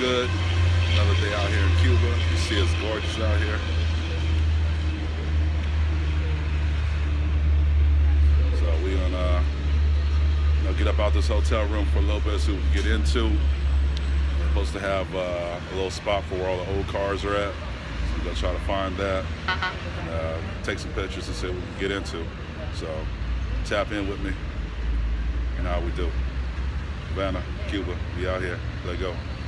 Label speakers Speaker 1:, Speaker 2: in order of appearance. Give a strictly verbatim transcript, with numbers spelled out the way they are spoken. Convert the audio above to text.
Speaker 1: good? Another day out here in Cuba. You see it's gorgeous out here. So we're gonna you know, get up out this hotel room for a little bit so we can get into. We're supposed to have uh, a little spot for where all the old cars are at. So we're gonna try to find that and uh, take some pictures and see what we can get into. So tap in with me and how we do. Havana, Cuba, we out here. Let go.